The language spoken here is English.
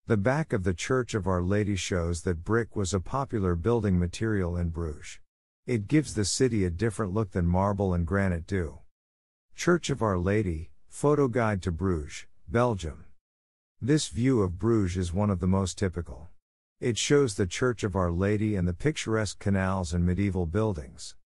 The back of the Church of Our Lady shows that brick was a popular building material in Bruges. It gives the city a different look than marble and granite do. Church of Our Lady, photo guide to Bruges, Belgium. This view of Bruges is one of the most typical. It shows the Church of Our Lady and the picturesque canals and medieval buildings.